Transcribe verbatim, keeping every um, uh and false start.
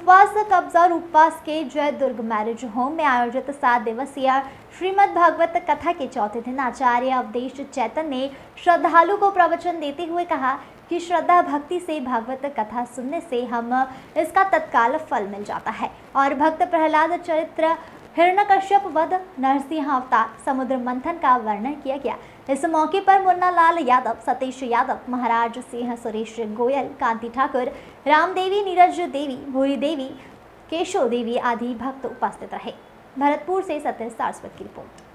उपवास कब्जा और उपवास के जय दुर्ग मैरिज होम में आयोजित सात दिवसीय श्रीमद् भागवत कथा के चौथे दिन आचार्य अवधेश चैतन्य ने श्रद्धालु को प्रवचन देते हुए कहा कि श्रद्धा भक्ति से भागवत कथा सुनने से हम इसका तत्काल फल मिल जाता है। और भक्त प्रहलाद चरित्र, हिरण्यकश्यप वध, नरसिंह अवतार, समुद्र मंथन का वर्णन किया गया। इस मौके पर मुन्ना लाल यादव, सतीश यादव, महाराज सिंह, सुरेश गोयल, कांति ठाकुर, रामदेवी, नीरज देवी, भूरी देवी, केशव देवी आदि भक्त उपस्थित रहे। भरतपुर से सत्य सारस्वत की रिपोर्ट।